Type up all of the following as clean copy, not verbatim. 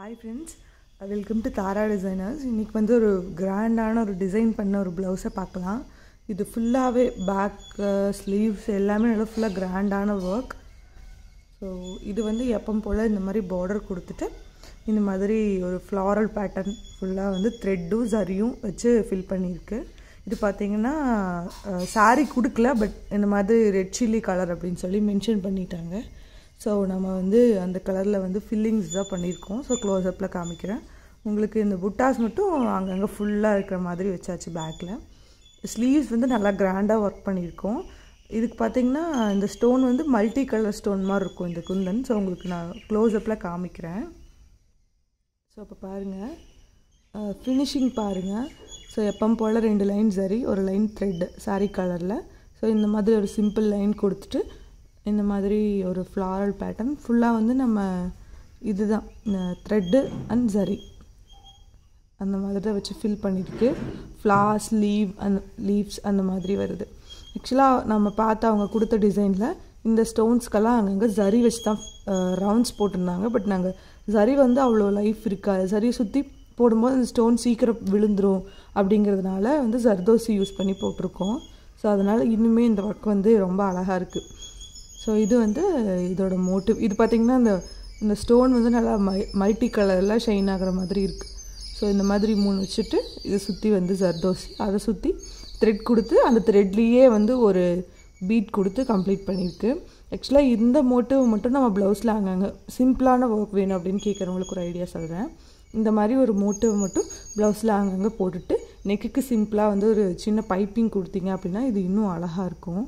Hi friends, welcome to Tara Designers. இன்னைக்கு வந்து ஒரு கிராண்டான ஒரு டிசைன் பண்ண ஒரு ப்ளவுஸை பார்க்கலாம். இது ஃபுல்லாகவே பேக் ஸ்லீவ்ஸ் எல்லாமே நல்லா ஃபுல்லாக கிராண்டான ஒர்க். ஸோ இது வந்து எப்பவும் போல் இந்த மாதிரி பார்டர் கொடுத்துட்டு இந்த மாதிரி ஒரு ஃப்ளாரல் பேட்டர்ன் ஃபுல்லாக வந்து த்ரெட்டும் சரியும் வச்சு ஃபில் பண்ணியிருக்கு. இது பார்த்திங்கன்னா சாரீ கொடுக்கல, பட் இந்த மாதிரி ரெட் சில்லி கலர் அப்படின்னு சொல்லி மென்ஷன் பண்ணிட்டாங்க. ஸோ நம்ம வந்து அந்த கலரில் வந்து ஃபில்லிங்ஸ் தான் பண்ணியிருக்கோம். ஸோ க்ளோஸ்அப்பில் காமிக்கிறேன் உங்களுக்கு. இந்த புட்டாஸ் மட்டும் அங்கங்கே ஃபுல்லாக இருக்கிற மாதிரி வச்சாச்சு. பேக்கில் ஸ்லீவ்ஸ் வந்து நல்லா கிராண்டாக ஒர்க் பண்ணியிருக்கோம். இதுக்கு பார்த்திங்கன்னா இந்த ஸ்டோன் வந்து மல்டி கலர் ஸ்டோன் மாதிரி இருக்கும் இந்த குந்தன். ஸோ உங்களுக்கு நான் க்ளோஸ்அப்பில் காமிக்கிறேன். ஸோ அப்போ பாருங்கள், ஃபினிஷிங் பாருங்கள். ஸோ எப்பவும் போல் 2 லைன் சரி, ஒரு லைன் த்ரெட் சாரீ கலரில். ஸோ இந்த மாதிரி ஒரு சிம்பிள் லைன் கொடுத்துட்டு இந்த மாதிரி ஒரு ஃப்ளாரல் பேட்டர்ன் ஃபுல்லாக வந்து நம்ம இதுதான் த்ரெட்டு அண்ட் சரி அந்த மாதிரி தான் வச்சு ஃபில் பண்ணியிருக்கு. ஃப்ளார்ஸ் லீவ்ஸ் அந்த மாதிரி வருது. ஆக்சுவலாக நம்ம பார்த்து அவங்க கொடுத்த டிசைனில் இந்த ஸ்டோன்ஸ்க்கெல்லாம் அங்கங்கே சரி வச்சு தான் ரவுண்ட்ஸ் போட்டிருந்தாங்க. பட் நாங்கள் சரி வந்து அவ்வளோ லைஃப் இருக்காது, சரியை சுற்றி போடும்போது அந்த ஸ்டோன் சீக்கிரம் விழுந்துடும் அப்படிங்கிறதுனால வந்து ஜர்தோசி யூஸ் பண்ணி போட்டிருக்கோம். ஸோ அதனால் இன்னுமே இந்த ஒர்க் வந்து ரொம்ப அழகாக இருக்குது. ஸோ இது வந்து இதோட மோட்டிவ். இது பார்த்திங்கன்னா இந்த ஸ்டோன் வந்து நல்லா மல்டி கலரில் ஷைன் ஆகிற மாதிரி இருக்குது. ஸோ இந்த மாதிரி 3 வச்சுட்டு இதை சுற்றி வந்து ஜர்தோசி, அதை சுற்றி த்ரெட் கொடுத்து அந்த த்ரெட்லேயே வந்து ஒரு பீட் கொடுத்து கம்ப்ளீட் பண்ணியிருக்கு. ஆக்சுவலாக இந்த மோட்டிவ் மட்டும் நம்ம ப்ளவுஸில் அங்கங்கே சிம்பிளான ஒர்க் வேணும் அப்படின்னு கேட்குறவங்களுக்கு ஒரு ஐடியா சொல்கிறேன். இந்த மாதிரி ஒரு மோட்டிவ் மட்டும் ப்ளவுஸில் அங்கங்கே போட்டுட்டு நெக்குக்கு சிம்பிளாக வந்து ஒரு சின்ன பைப்பிங் கொடுத்தீங்க அப்படின்னா இது இன்னும் அழகாக இருக்கும்.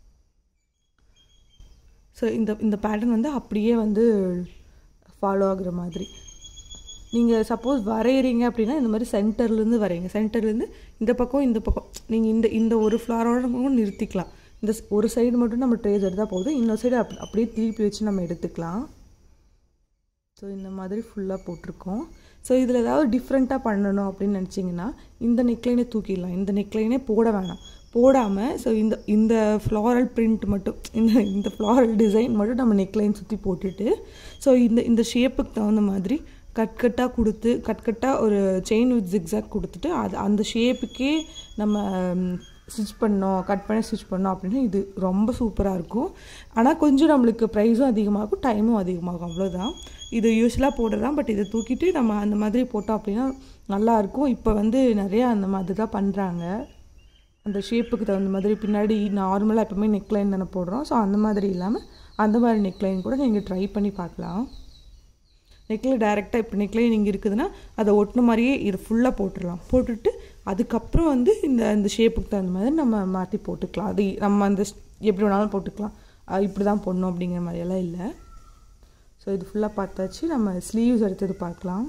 ஸோ இந்த பேட்டர்ன் வந்து அப்படியே வந்து ஃபாலோ ஆகுற மாதிரி நீங்கள் சப்போஸ் வரைகிறீங்க அப்படின்னா இந்த மாதிரி சென்டர்லேருந்து வரைங்க. சென்டர்லேருந்து இந்த பக்கம் நீங்கள் இந்த ஒரு ஃப்ளாரோட நிறுத்திக்கலாம். இந்த ஒரு சைடு மட்டும் நம்ம ட்ரேஸ் எடுத்தால் போதும், இன்னொரு சைடு அப்படியே திருப்பி வச்சு நம்ம எடுத்துக்கலாம். ஸோ இந்த மாதிரி ஃபுல்லாக போட்டிருக்கோம். ஸோ இதில் ஏதாவது டிஃப்ரெண்ட்டாக பண்ணணும் அப்படின்னு நினச்சிங்கன்னா இந்த நெக்லைனே தூக்கிடலாம். இந்த நெக்லைனே போட வேணாம், போடாமல் ஸோ இந்த ஃப்ளாரல் பிரிண்ட் மட்டும் இந்த ஃப்ளாரல் டிசைன் மட்டும் நம்ம நெக்லைன் சுற்றி போட்டுட்டு ஸோ இந்த ஷேப்புக்கு தகுந்த மாதிரி கட்டாக கொடுத்து கட்டாக ஒரு செயின் வித் ஜிக்ஸாக் கொடுத்துட்டு அந்த ஷேப்புக்கே நம்ம ஸ்டிச் பண்ணோம், கட் பண்ணி ஸ்டிச் பண்ணோம் அப்படின்னா இது ரொம்ப சூப்பராக இருக்கும். ஆனால் கொஞ்சம் நம்மளுக்கு ப்ரைஸும் அதிகமாகும், டைமும் அதிகமாகும், அவ்வளோதான். இது யூஸ்வலாக போடுறதான். பட் இதை தூக்கிட்டு நம்ம அந்த மாதிரி போட்டோம் அப்படின்னா நல்லாயிருக்கும். இப்போ வந்து நிறையா அந்த மாதிரி தான் பண்ணுறாங்க. அந்த ஷேப்புக்கு தகுந்த மாதிரி பின்னாடி நார்மலாக எப்போவுமே நெக்லைன் தானே போடுறோம். ஸோ அந்த மாதிரி இல்லாமல் அந்த மாதிரி நெக்லைன் கூட நீங்கள் ட்ரை பண்ணி பார்க்கலாம். நெக்கில் டைரெக்டாக இப்போ நெக்லைன் இங்கே இருக்குதுன்னா அதை ஒட்டின மாதிரியே இது ஃபுல்லாக போட்டுடலாம். போட்டுட்டு அதுக்கப்புறம் வந்து இந்த ஷேப்புக்கு தகுந்த மாதிரி நம்ம மாற்றி போட்டுக்கலாம். அது நம்ம அந்த எப்படி வேணாலும் போட்டுக்கலாம், இப்படி தான் போடணும் அப்படிங்கிற மாதிரியெல்லாம் இல்லை. ஸோ இது ஃபுல்லாக பார்த்தாச்சு. நம்ம ஸ்லீவ்ஸ் எடுத்தது பார்க்கலாம்.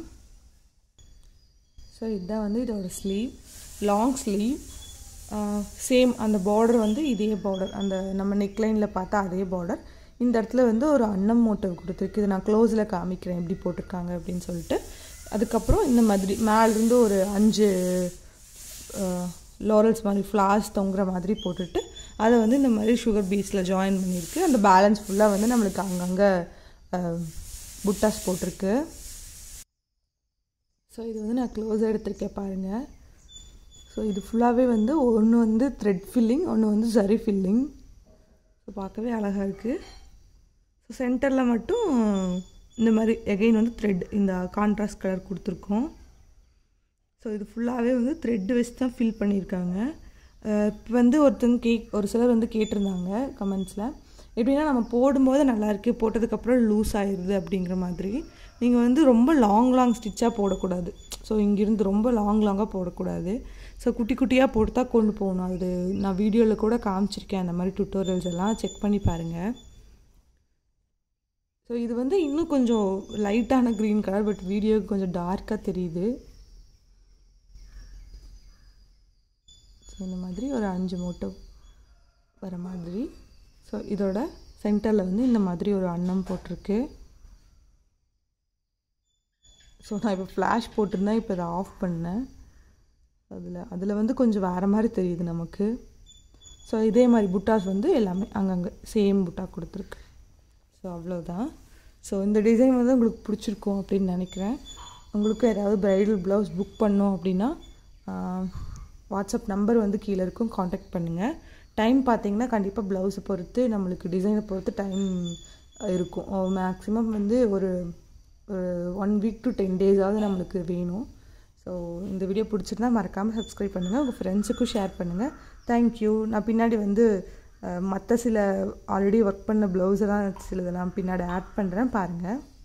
ஸோ இதுதான் வந்து இதோட ஸ்லீவ், லாங் ஸ்லீவ். சேம் அந்த பார்டர் வந்து இதே பார்டர், அந்த நம்ம நெக்லைனில் பார்த்தா அதே பார்டர். இந்த இடத்துல வந்து ஒரு அன்னம் மோட்டிவ் கொடுத்துருக்கு. இது நான் க்ளோஸில் காமிக்கிறேன் எப்படி போட்டிருக்காங்க அப்படின்னு சொல்லிட்டு. அதுக்கப்புறம் இந்த மாதிரி மேலேருந்து ஒரு 5 லாரல்ஸ் மாதிரி ஃப்ளார்ஸ் தொங்குற மாதிரி போட்டுட்டு அதை வந்து இந்த மாதிரி சுகர் பீஸில் ஜாயின் பண்ணியிருக்கு. அந்த பேலன்ஸ் ஃபுல்லாக வந்து நம்மளுக்கு அங்கங்கே புட்டாஸ் போட்டிருக்கு. ஸோ இது வந்து நான் க்ளோஸாக எடுத்திருக்கேன் பாருங்கள். ஸோ இது ஃபுல்லாகவே வந்து ஒன்று வந்து த்ரெட் ஃபில்லிங், ஒன்று வந்து சரி ஃபில்லிங். ஸோ பார்க்கவே அழகாக இருக்குது. ஸோ சென்டரில் மட்டும் இந்த மாதிரி எகெயின் வந்து த்ரெட் இந்த கான்ட்ராஸ்ட் கலர் கொடுத்துருக்கோம். ஸோ இது ஃபுல்லாகவே வந்து த்ரெட் வச்சு தான் ஃபில் பண்ணியிருக்காங்க. இப்போ வந்து ஒரு சிலர் வந்து கேட்டிருந்தாங்க கமெண்ட்ஸில், எப்படின்னா நம்ம போடும்போது நல்லாயிருக்கு, போட்டதுக்கப்புறம் லூஸ் ஆயிடுது அப்படிங்கிற மாதிரி. நீங்கள் வந்து ரொம்ப லாங் ஸ்டிச்சாக போடக்கூடாது. ஸோ இங்கேருந்து ரொம்ப லாங்காக போடக்கூடாது. ஸோ குட்டி குட்டியாக போட்டு தான் கொண்டு போகணும். அது நான் வீடியோவில் கூட காமிச்சிருக்கேன், அந்த மாதிரி டுட்டோரியல்ஸ் எல்லாம் செக் பண்ணி பாருங்கள். ஸோ இது வந்து இன்னும் கொஞ்சம் லைட்டான க்ரீன் கலர், பட் வீடியோவுக்கு கொஞ்சம் டார்க்காக தெரியுது. ஸோ இந்த மாதிரி ஒரு 5 மோட்டிவ் வர மாதிரி. ஸோ இதோட சென்டரில் வந்து இந்த மாதிரி ஒரு அன்னம் போட்டிருக்கு. ஸோ நான் இப்போ ஃப்ளாஷ் போட்டிருந்தேன், இப்போ இதை ஆஃப் பண்ணேன். அதில் வந்து கொஞ்சம் வேறு மாதிரி தெரியுது நமக்கு. ஸோ இதே மாதிரி புட்டாஸ் வந்து எல்லாமே அங்கங்கே சேம் புட்டா கொடுத்துருக்கு. ஸோ அவ்வளோதான். ஸோ இந்த டிசைன் வந்து உங்களுக்கு பிடிச்சிருக்கும் அப்படின்னு நினைக்கிறேன். உங்களுக்கு ஏதாவது ப்ரைடல் ப்ளவுஸ் புக் பண்ணோம் அப்படின்னா வாட்ஸ்அப் நம்பர் வந்து கீழே இருக்கும், காண்டாக்ட் பண்ணுங்கள். டைம் பார்த்திங்கன்னா கண்டிப்பாக ப்ளவுஸை பொறுத்து நம்மளுக்கு டிசைனை பொறுத்து டைம் இருக்கும். மேக்ஸிமம் வந்து ஒரு 1 வீக் to 10 டேஸாவது நம்மளுக்கு வேணும். ஸோ இந்த வீடியோ பிடிச்சிருந்தா மறக்காமல் சப்ஸ்கிரைப் பண்ணுங்கள், உங்கள் ஃப்ரெண்ட்ஸுக்கும் ஷேர் பண்ணுங்கள். தேங்க்யூ. நான் பின்னாடி வந்து மற்ற சில ஆல்ரெடி ஒர்க் பண்ண ப்ளவுஸெல்லாம் சிலதெல்லாம் பின்னாடி ஆட் பண்ணுறேன், பாருங்கள்.